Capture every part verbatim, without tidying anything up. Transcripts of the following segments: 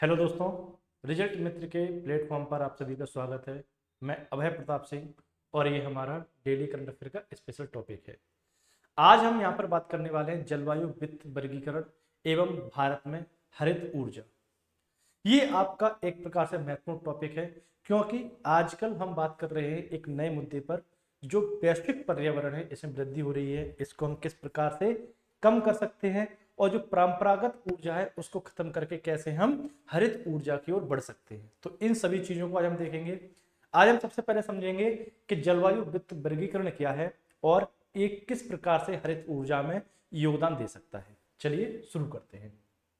Hello दोस्तों, result मित्र के platform पर आप सभी का स्वागत है। मैं अभय प्रताप सिंह और ये हमारा डेली करंट अफेयर का स्पेशल टॉपिक है। आज हम यहाँ पर बात करने वाले हैं जलवायु वित्त वर्गीकरण एवं भारत में हरित ऊर्जा। ये आपका एक प्रकार से महत्वपूर्ण टॉपिक है क्योंकि आजकल हम बात कर रहे हैं एक नए मुद्दे पर, जो वैश्विक पर्यावरण है इसमें वृद्धि हो रही है, इसको हम किस प्रकार से कम कर सकते हैं और जो परंपरागत ऊर्जा है उसको खत्म करके कैसे हम हरित ऊर्जा की ओर बढ़ सकते हैं। तो इन सभी चीजों को आज हम देखेंगे। आज हम सबसे पहले समझेंगे कि जलवायु वित्त वर्गीकरण क्या है और ये किस प्रकार से हरित ऊर्जा में योगदान दे सकता है। चलिए शुरू करते हैं।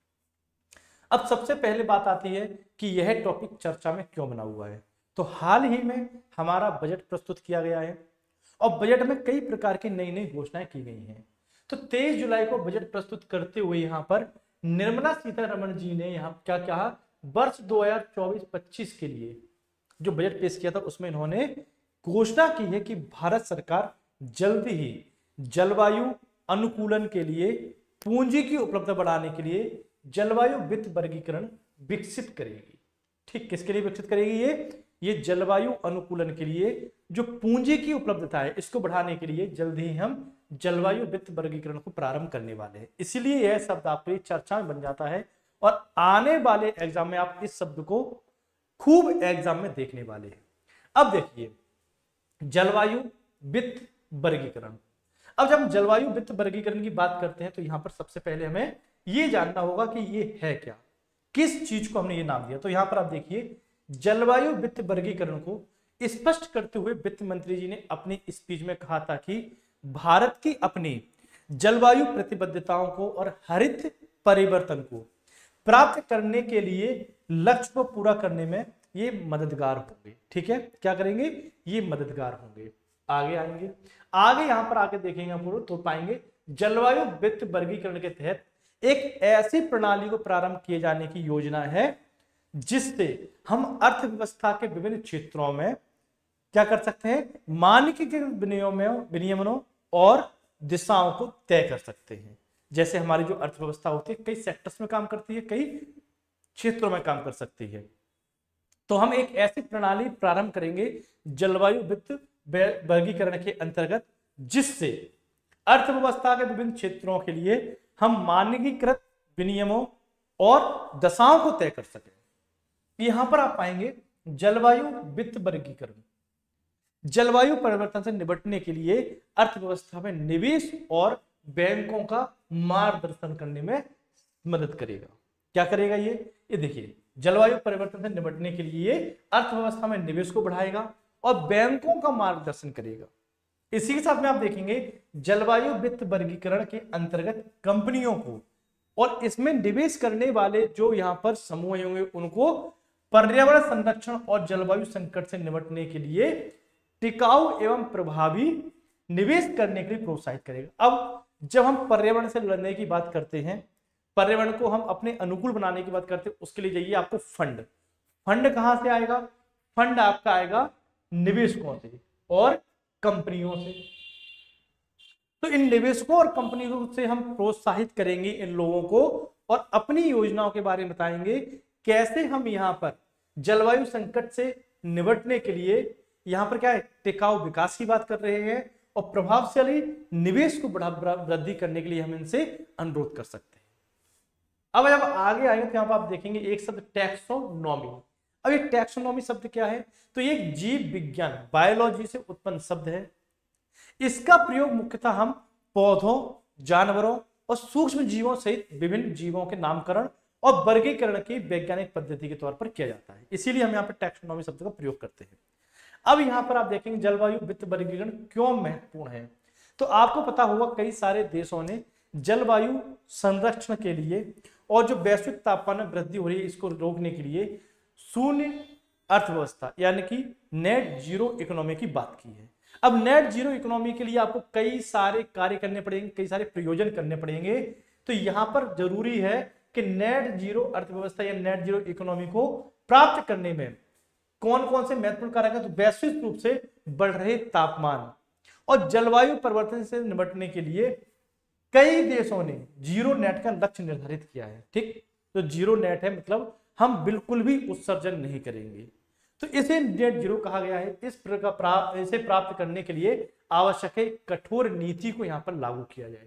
अब सबसे पहले बात आती है कि यह टॉपिक चर्चा में क्यों बना हुआ है। तो हाल ही में हमारा बजट प्रस्तुत किया गया है और बजट में कई प्रकार की नई नई घोषणाएं की गई हैं। तो तेईस जुलाई को बजट प्रस्तुत करते हुए यहाँ पर निर्मला सीतारमण जी ने यहाँ क्या कहा, वर्ष दो हज़ार चौबीस पच्चीस के लिए जो बजट पेश किया था उसमें इन्होंने घोषणा की है कि भारत सरकार जल्द ही जलवायु अनुकूलन के लिए पूंजी की उपलब्धता बढ़ाने के लिए जलवायु वित्त वर्गीकरण विकसित करेगी। ठीक, किसके लिए विकसित करेगी? ये ये जलवायु अनुकूलन के लिए जो पूंजी की उपलब्धता है इसको बढ़ाने के लिए जल्द ही हम जलवायु वित्त वर्गीकरण को प्रारंभ करने वाले हैं। इसीलिए यह शब्द आपके लिए चर्चा में बन जाता है और आने वाले एग्जाम में आप इस शब्द को खूब एग्जाम में देखने वाले हैं। अब देखिए जलवायु वित्त वर्गीकरण। अब जब हम जलवायु वित्त वर्गीकरण की बात करते हैं तो यहां पर सबसे पहले हमें यह जानना होगा कि यह है क्या, किस चीज को हमने ये नाम दिया। तो यहां पर आप देखिए जलवायु वित्त वर्गीकरण को स्पष्ट करते हुए वित्त मंत्री जी ने अपनी स्पीच में कहा था कि भारत की अपनी जलवायु प्रतिबद्धताओं को और हरित परिवर्तन को प्राप्त करने के लिए लक्ष्य को पूरा करने में ये मददगार होंगे। ठीक है, क्या करेंगे? ये मददगार होंगे। आगे आएंगे, आगे यहां पर आके देखेंगे हम तो पाएंगे जलवायु वित्त वर्गीकरण के तहत एक ऐसी प्रणाली को प्रारंभ किए जाने की योजना है जिससे हम अर्थव्यवस्था के विभिन्न क्षेत्रों में क्या कर सकते हैं, मानकीकृत विनियमनों और दिशाओं को तय कर सकते हैं। जैसे हमारी जो अर्थव्यवस्था होती है कई सेक्टर्स में काम करती है, कई क्षेत्रों में काम कर सकती है। तो हम एक ऐसी प्रणाली प्रारंभ करेंगे जलवायु वित्त वर्गीकरण के अंतर्गत जिससे अर्थव्यवस्था के विभिन्न क्षेत्रों के लिए हम मानकीकृत विनियमों और दशाओं को तय कर सकें। यहां पर आप पाएंगे जलवायु वित्त वर्गीकरण जलवायु परिवर्तन से निपटने के लिए अर्थव्यवस्था में निवेश और बैंकों का मार्गदर्शन करने में मदद करेगा। क्या करेगा ये ये देखिए जलवायु परिवर्तन से निपटने के लिए अर्थव्यवस्था में निवेश को बढ़ाएगा और बैंकों का मार्गदर्शन करेगा। इसी के साथ में आप देखेंगे जलवायु वित्त वर्गीकरण के अंतर्गत कंपनियों को और इसमें निवेश करने वाले जो यहाँ पर समूह होंगे उनको पर्यावरण संरक्षण और जलवायु संकट से निपटने के लिए टिकाऊ एवं प्रभावी निवेश करने के लिए प्रोत्साहित करेगा। अब जब हम पर्यावरण से लड़ने की बात करते हैं, पर्यावरण को हम अपने अनुकूल बनाने की बात करते हैं, उसके लिए चाहिए आपको फंड। फंड कहां से आएगा? फंड आपका आएगा निवेशकों से और कंपनियों से। तो इन निवेशकों और कंपनियों से हम प्रोत्साहित करेंगे इन लोगों को और अपनी योजनाओं के बारे में बताएंगे कैसे हम यहाँ पर जलवायु संकट से निपटने के लिए यहाँ पर क्या है, टिकाऊ विकास की बात कर रहे हैं और प्रभावशाली निवेश को बढ़ा वृद्धि करने के लिए हम इनसे अनुरोध कर सकते हैं। अब जब आगे आएंगे तो यहाँ पर आप देखेंगे एक शब्द टैक्सोनॉमी। अब ये टैक्सोनॉमी शब्द क्या है? तो ये एक जीव विज्ञान बायोलॉजी से उत्पन्न शब्द है। इसका प्रयोग मुख्यतः हम पौधों, जानवरों और सूक्ष्म जीवों सहित विभिन्न जीवों के नामकरण और वर्गीकरण की वैज्ञानिक पद्धति के तौर पर किया जाता है। इसीलिए हम यहाँ पर टैक्सोनॉमी शब्द का प्रयोग करते हैं। अब यहाँ पर आप देखेंगे जलवायु वित्त वर्गीकरण क्यों महत्वपूर्ण है। तो आपको पता होगा कई सारे देशों ने जलवायु संरक्षण के लिए और जो वैश्विक तापमान में वृद्धि हो रही है इसको रोकने के लिए शून्य अर्थव्यवस्था यानी कि नेट जीरो इकोनॉमी की बात की है। अब नेट जीरो इकोनॉमी के लिए आपको कई सारे कार्य करने पड़ेंगे, कई सारे प्रयोजन करने पड़ेंगे। तो यहाँ पर जरूरी है कि नेट जीरो अर्थव्यवस्था या नेट जीरो इकोनॉमी को प्राप्त करने में कौन कौन से महत्वपूर्ण कारक हैं? तो वैश्विक रूप से बढ़ रहे तापमान और जलवायु परिवर्तन से निपटने के लिए कई देशों ने जीरो नेट का लक्ष्य निर्धारित किया है। ठीक, तो जीरो नेट है मतलब हम बिल्कुल भी उत्सर्जन नहीं करेंगे। तो इसे नेट जीरो कहा गया है। इस प्रकार प्राप्त इसे प्राप्त करने के लिए आवश्यक है कठोर नीति को यहां पर लागू किया जाए।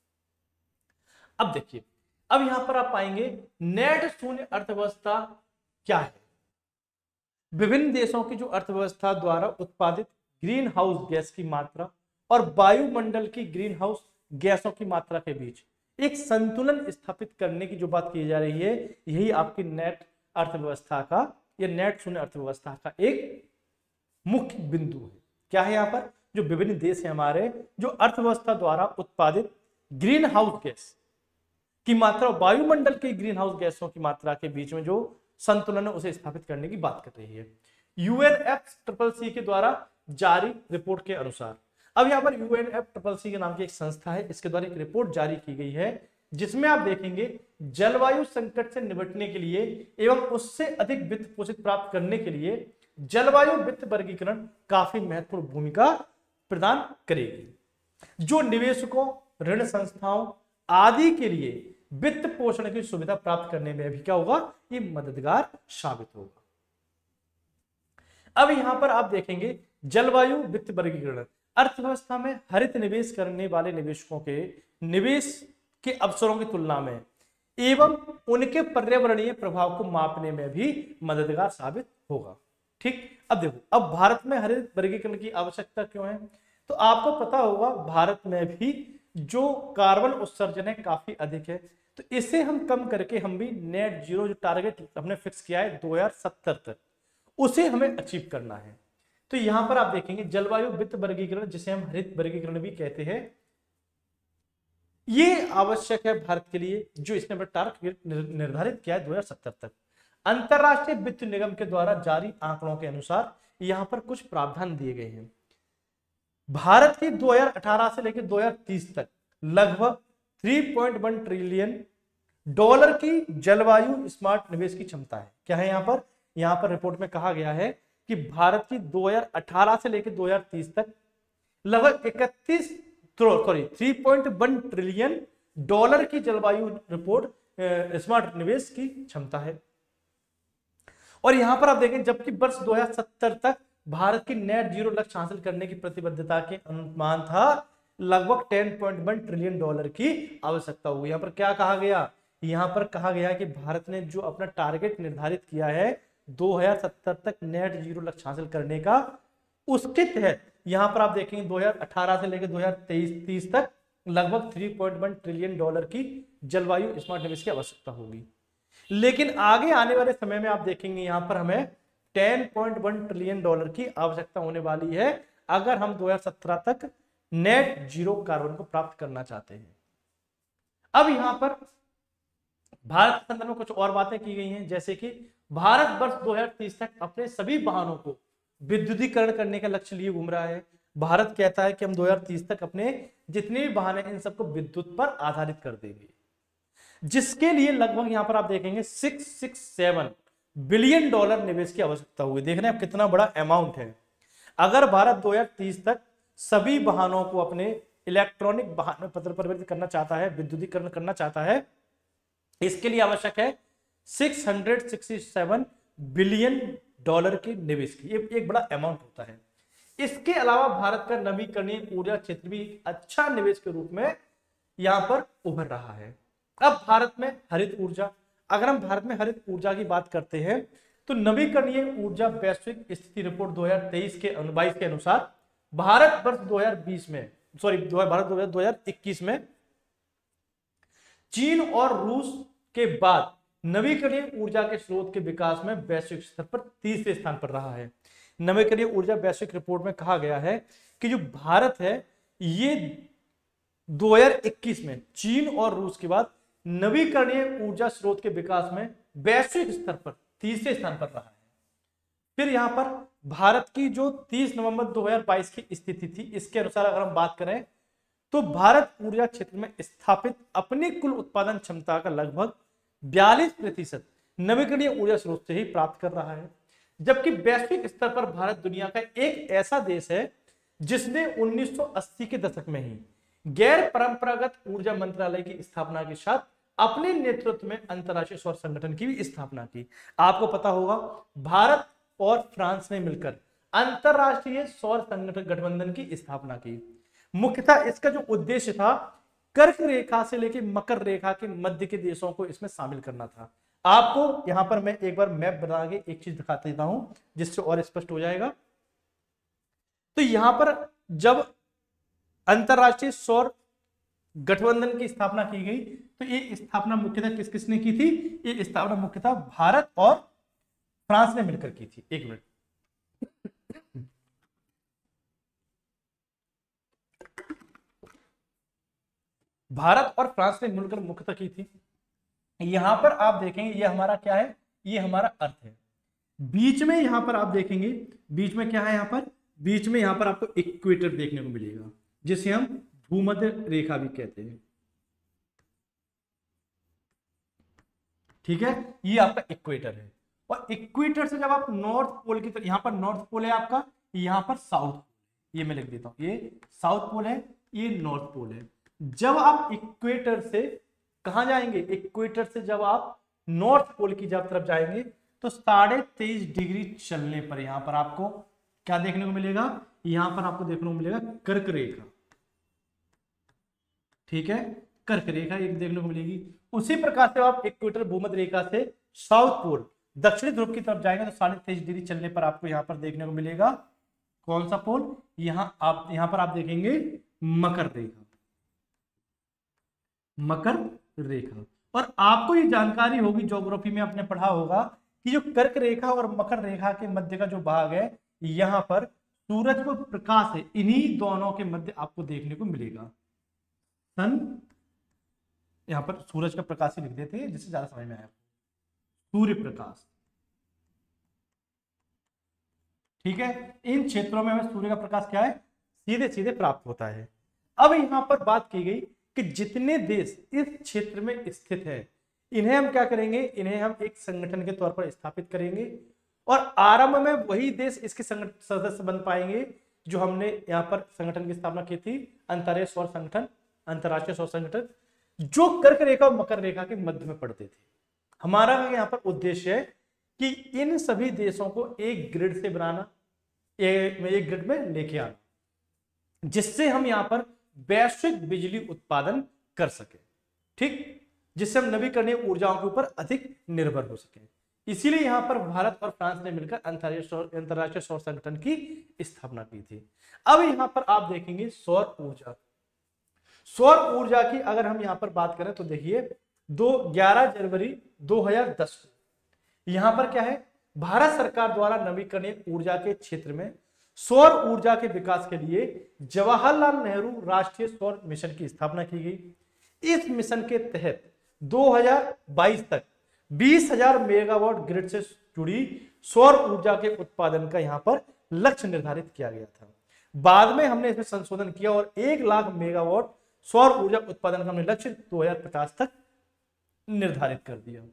अब देखिए, अब यहां पर आप पाएंगे नेट शून्य अर्थव्यवस्था क्या है। विभिन्न देशों की जो अर्थव्यवस्था द्वारा उत्पादित ग्रीन हाउस गैस की मात्रा और वायुमंडल की ग्रीन हाउस गैसों की मात्रा के बीच एक संतुलन स्थापित करने की जो बात की जा रही है, यही आपकी नेट अर्थव्यवस्था का या नेट शून्य अर्थव्यवस्था का एक मुख्य बिंदु है। क्या है यहाँ पर, जो विभिन्न देश है हमारे, जो अर्थव्यवस्था द्वारा उत्पादित ग्रीन हाउस गैस की मात्रा, वायुमंडल की ग्रीन हाउस गैसों की मात्रा के बीच में जो संतुलन है उसे स्थापित करने की बात कर रही है। यूएनएफ ट्रिपल सी के द्वारा जारी रिपोर्ट के अनुसार, अब यहाँ पर यूएनएफ ट्रिपल सी के नाम की एक संस्था है, इसके द्वारा एक रिपोर्ट जारी की गई है जिसमें आप देखेंगे जलवायु संकट से निपटने के लिए एवं उससे अधिक वित्त पोषित प्राप्त करने के लिए जलवायु वित्त वर्गीकरण काफी महत्वपूर्ण भूमिका प्रदान करेगी, जो निवेशकों, ऋण संस्थाओं आदि के लिए वित्त पोषण की सुविधा प्राप्त करने में भी क्या होगा, ये मददगार साबित होगा। अब यहां पर आप देखेंगे जलवायु वित्त वर्गीकरण अर्थव्यवस्था में हरित निवेश करने वाले निवेशकों के निवेश के अवसरों की तुलना में एवं उनके पर्यावरणीय प्रभाव को मापने में भी मददगार साबित होगा। ठीक, अब देखो, अब भारत में हरित वर्गीकरण की आवश्यकता क्यों है, तो आपको पता होगा भारत में भी जो कार्बन उत्सर्जन है काफी अधिक है, तो इसे हम कम करके हम भी नेट जीरो जो टारगेट हमने फिक्स किया है दो हज़ार सत्तर तक, उसे हमें अचीव करना है। तो यहां पर आप देखेंगे जलवायु वित्त वर्गीकरण, जिसे हम हरित वर्गीकरण भी कहते हैं, ये आवश्यक है भारत के लिए, जो इसने अपना टारगेट निर्धारित किया है दो हज़ार सत्तर तक। अंतरराष्ट्रीय वित्त निगम के द्वारा जारी आंकड़ों के अनुसार यहां पर कुछ प्रावधान दिए गए हैं। भारत की दो हज़ार अठारह से लेकर दो हज़ार तीस तक लगभग तीन पॉइंट एक ट्रिलियन डॉलर की जलवायु स्मार्ट निवेश की क्षमता है। क्या है यहाँ पर, यहाँ पर रिपोर्ट में कहा गया है कि भारत की दो हज़ार अठारह से लेकर दो हज़ार तीस तक लगभग इकतीस सॉरी तीन पॉइंट एक ट्रिलियन डॉलर की जलवायु रिपोर्ट स्मार्ट निवेश की क्षमता है। और यहां पर आप देखें जबकि वर्ष दो हज़ार सत्तर तक भारत की नेट जीरो लक्ष्य हासिल करने की प्रतिबद्धता के अनुमान था लगभग दस पॉइंट एक ट्रिलियन डॉलर की आवश्यकता होगी। यहां पर क्या कहा गया, यहां पर कहा गया कि भारत ने जो अपना टारगेट निर्धारित किया है दो हज़ार सत्तर तक नेट जीरो लक्ष्य हासिल करने का, उसके तहत यहां पर आप देखेंगे दो हज़ार अठारह से लेकर दो हज़ार तेईस तीस तक लगभग तीन पॉइंट एक ट्रिलियन डॉलर की जलवायु स्मार्ट निवेश की आवश्यकता होगी। लेकिन आगे आने वाले समय में आप देखेंगे यहां पर हमें दस पॉइंट एक ट्रिलियन डॉलर की आवश्यकता होने वाली है अगर हम दो हज़ार सत्रह तक नेट जीरो कार्बन को प्राप्त करना चाहते हैं। अब यहां पर भारत के संदर्भ में कुछ और बातें की गई हैं, जैसे कि भारत वर्ष दो हज़ार तीस तक अपने सभी वाहनों को विद्युतीकरण करने का लक्ष्य लिए घूम रहा है। भारत कहता है कि हम दो हज़ार तीस तक अपने जितने भी वाहन हैं इन सबको विद्युत पर आधारित कर देंगे, जिसके लिए लगभग यहां पर आप देखेंगे छह सौ सड़सठ बिलियन डॉलर निवेश की आवश्यकता होगी। देख रहे हैं आप कितना बड़ा अमाउंट है। अगर भारत दो हज़ार तीस तक सभी वाहनों को अपने इलेक्ट्रॉनिक वाहन में परिवर्तित करना चाहता है, विद्युतीकरण करना चाहता है, इसके लिए आवश्यक है छह सौ सरसठ बिलियन डॉलर के निवेश की। ये एक बड़ा अमाउंट होता है। इसके अलावा भारत का नवीकरणीय ऊर्जा क्षेत्र भी अच्छा निवेश के रूप में यहां पर उभर रहा है। अब भारत में हरित ऊर्जा, अगर हम भारत में हरित ऊर्जा की बात करते हैं तो नवीकरणीय ऊर्जा वैश्विक स्थिति रिपोर्ट दो हज़ार तेईस के बाईस के अनुसार भारत वर्ष दो हज़ार बीस में सॉरी भारत दो हज़ार इक्कीस में चीन और रूस के बाद नवीकरणीय ऊर्जा के स्रोत के विकास में वैश्विक स्तर पर तीसरे स्थान पर रहा है। नवीकरणीय ऊर्जा वैश्विक रिपोर्ट में कहा गया है कि जो भारत है ये दो हज़ार इक्कीस में चीन और रूस के बाद नवीकरणीय ऊर्जा स्रोत के विकास में वैश्विक स्तर पर तीसरे स्थान पर रहा है। फिर यहां पर भारत की जो तीस नवंबर दो हज़ार बाईस की स्थिति थी, इसके अनुसार अगर हम बात करें तो भारत ऊर्जा क्षेत्र में स्थापित अपनी कुल उत्पादन क्षमता का लगभग बयालीस प्रतिशत नवीकरणीय ऊर्जा स्रोत से ही प्राप्त कर रहा है। जबकि वैश्विक स्तर पर भारत दुनिया का एक ऐसा देश है जिसने उन्नीस सौ अस्सी के दशक में ही गैर परंपरागत ऊर्जा मंत्रालय की स्थापना के साथ अपने नेतृत्व में अंतरराष्ट्रीय सौर संगठन की भी स्थापना की। आपको पता होगा भारत और फ्रांस ने मिलकर अंतरराष्ट्रीय सौर संगठन गठबंधन की स्थापना की। मुख्यतः इसका जो उद्देश्य था, कर्क रेखा से लेकर मकर रेखा के मध्य के देशों को इसमें शामिल करना था। आपको यहां पर मैं एक बार मैप बना के एक चीज दिखा देता हूं जिससे और स्पष्ट हो जाएगा। तो यहां पर जब अंतरराष्ट्रीय सौर गठबंधन की स्थापना की गई तो ये स्थापना मुख्यतः किस किसने की थी? ये स्थापना मुख्यतः भारत और फ्रांस ने मिलकर की थी। एक मिनट, भारत और फ्रांस ने मिलकर मुख्यतः की थी। यहां पर आप देखेंगे ये हमारा क्या है, ये हमारा अर्थ है। बीच में यहां पर आप देखेंगे बीच में क्या है, यहां पर बीच में यहां पर आपको इक्वेटर देखने को मिलेगा जिसे हम भूमध्य रेखा भी कहते हैं। ठीक है, ये आपका इक्वेटर है और इक्वेटर से जब आप नॉर्थ पोल की तरफ, यहां पर नॉर्थ पोल है आपका, यहां पर साउथ, ये मैं लिख देता हूं, ये साउथ पोल है, ये नॉर्थ पोल है। जब आप इक्वेटर से कहां जाएंगे, इक्वेटर से जब आप नॉर्थ पोल की जब तरफ जाएंगे तो साढ़े तेईस डिग्री चलने पर यहां पर आपको क्या देखने को मिलेगा, यहां पर आपको देखने को मिलेगा कर्क रेखा। ठीक है, कर्क रेखा एक देखने को मिलेगी। उसी प्रकार से आप इक्वेटर भूमध्य रेखा से साउथ पोल दक्षिणी ध्रुव की तरफ जाएंगे तो साढ़े तेईस डिग्री चलने पर आपको यहां पर देखने को मिलेगा कौन सा पोल, यहां आप यहां पर आप देखेंगे मकर रेखा, मकर रेखा। और आपको ये जानकारी होगी, ज्योग्राफी में आपने पढ़ा होगा कि जो कर्क रेखा और मकर रेखा के मध्य का जो भाग है, यहां पर सूरज को प्रकाश है, इन्हीं दोनों के मध्य आपको देखने को मिलेगा सन। यहां पर सूरज का प्रकाश ही लिख देते हैं जिससे ज्यादा समझ में आया, सूर्य प्रकाश। ठीक है, इन क्षेत्रों में हमें सूर्य का प्रकाश क्या है, सीधे सीधे प्राप्त होता है। अब यहां पर बात की गई कि जितने देश इस क्षेत्र में स्थित है इन्हें हम क्या करेंगे, इन्हें हम एक संगठन के तौर पर स्थापित करेंगे और आरंभ में वही देश इसके सदस्य बन पाएंगे जो हमने यहाँ पर संगठन की स्थापना की थी, अंतरराष्ट्रीय सौर संगठन, अंतरराष्ट्रीय सौर संगठन, जो कर्क रेखा और मकर रेखा के मध्य में पड़ते थे। हमारा यहाँ पर उद्देश्य है कि इन सभी देशों को एक ग्रिड से बनाना, एक, एक ग्रिड में लेके आना, जिससे हम यहाँ पर वैश्विक बिजली उत्पादन कर सके। ठीक, जिससे हम नवीकरणीय ऊर्जाओं के ऊपर अधिक निर्भर हो सके। इसीलिए यहां पर भारत और फ्रांस ने मिलकर अंतरराष्ट्रीय सौर संगठन की स्थापना की थी। अब यहां पर आप देखेंगे सौर ऊर्जा, सौर ऊर्जा की अगर हम यहां पर बात करें तो देखिए दो ग्यारह जनवरी दो हजार दस को यहां पर क्या है, भारत सरकार द्वारा नवीकरणीय ऊर्जा के क्षेत्र में सौर ऊर्जा के विकास के लिए जवाहरलाल नेहरू राष्ट्रीय सौर मिशन की स्थापना की गई। इस मिशन के तहत दो हजार बाईस तक बीस हजार मेगावाट ग्रिड से जुड़ी सौर ऊर्जा के उत्पादन का यहां पर लक्ष्य निर्धारित किया गया था। बाद में हमने इसमें संशोधन किया और एक लाख मेगावाट सौर ऊर्जा उत्पादन का हमने लक्ष्य दो हजार पचास तक निर्धारित कर दिया।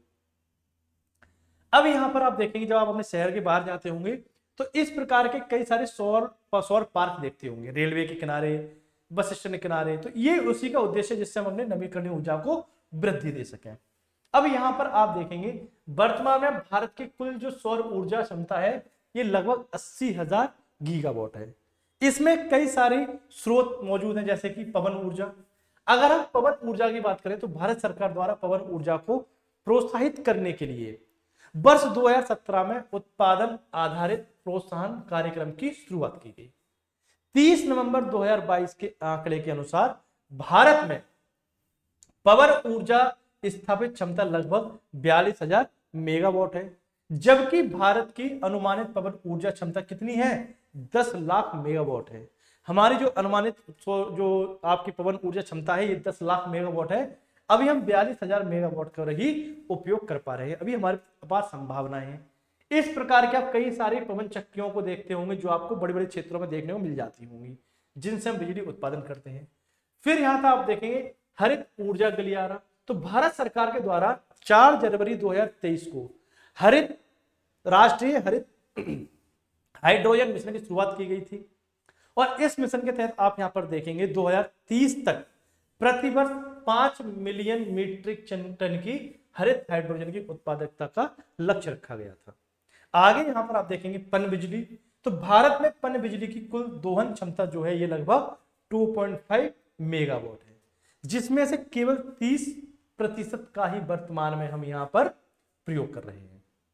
अब यहां पर आप देखेंगे जब आप अपने शहर के बाहर जाते होंगे तो इस प्रकार के कई सारे सौर सौर पार्क देखते होंगे, रेलवे के किनारे, बस स्टैंड के किनारे। तो ये उसी का उद्देश्य जिससे हम अपने नवीकरणीय ऊर्जा को वृद्धि दे सकें। अब यहां पर आप देखेंगे वर्तमान में भारत की कुल जो सौर ऊर्जा क्षमता है ये लगभग अस्सी हजार गीगावाट है। इसमें कई सारे स्रोत मौजूद हैं जैसे कि पवन ऊर्जा। अगर हम पवन ऊर्जा की बात करें तो भारत सरकार द्वारा पवन ऊर्जा को प्रोत्साहित करने के लिए वर्ष दो हजार सत्रह में उत्पादन आधारित प्रोत्साहन कार्यक्रम की शुरुआत की गई। तीस नवंबर दो हजार बाईस के आंकड़े के अनुसार भारत में पवन ऊर्जा स्थापित क्षमता लगभग बयालीस हजार मेगावाट है, जबकि भारत की अनुमानित पवन ऊर्जा क्षमता कितनी है, दस लाख मेगावाट है। हमारी जो अनुमानित जो आपकी पवन ऊर्जा क्षमता है ये दस लाख मेगावाट है। अभी हम बयालीस हजार मेगावाट का ही उपयोग कर पा रहे हैं, अभी हमारे पास संभावनाएं हैं। इस प्रकार के आप कई सारी पवन चक्कियों को देखते होंगे जो आपको बड़े बड़े क्षेत्रों में देखने को मिल जाती होंगी, जिनसे हम बिजली उत्पादन करते हैं। फिर यहाँ था आप देखेंगे हरित ऊर्जा गलियारा। तो भारत सरकार के द्वारा चार जनवरी दो हजार तेईस को हरित राष्ट्रीय हरित हाइड्रोजन मिशन की शुरुआत की गई थी और इस मिशन के तहत आप यहां पर देखेंगे दो हजार तीस तक प्रतिवर्ष पांच मिलियन मीट्रिक टन की हरित हाइड्रोजन की उत्पादकता का लक्ष्य रखा गया था। आगे यहां पर आप देखेंगे पन बिजली। तो भारत में पन बिजली की कुल दोहन क्षमता जो है ये लगभग दो पॉइंट पाँच मेगावाट है, जिसमें से केवल तीस प्रतिशत का ही वर्तमान में हम यहां पर प्रयोग कर रहे हैं।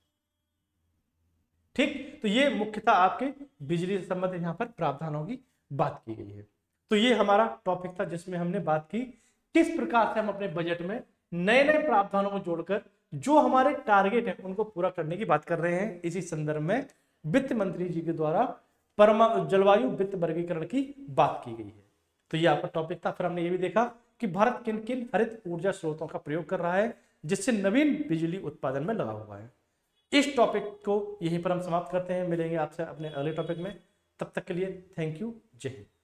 ठीक, तो ये मुख्यतः आपके बिजली से संबंधित यहां पर प्रावधानों की बात की गई है। तो ये हमारा टॉपिक था जिसमें हमने बात की किस प्रकार से हम अपने बजट में नए नए प्रावधानों को जोड़कर जो हमारे टारगेट है उनको पूरा करने की बात कर रहे हैं। इसी संदर्भ में वित्त मंत्री जी के द्वारा परमा जलवायु वित्त वर्गीकरण की बात की गई है। तो ये आपका टॉपिक था। फिर हमने ये भी देखा कि भारत किन किन हरित ऊर्जा स्रोतों का प्रयोग कर रहा है जिससे नवीन बिजली उत्पादन में लगा हुआ है। इस टॉपिक को यहीं पर हम समाप्त करते हैं। मिलेंगे आपसे अपने अगले टॉपिक में। तब तक के लिए थैंक यू, जय हिंद।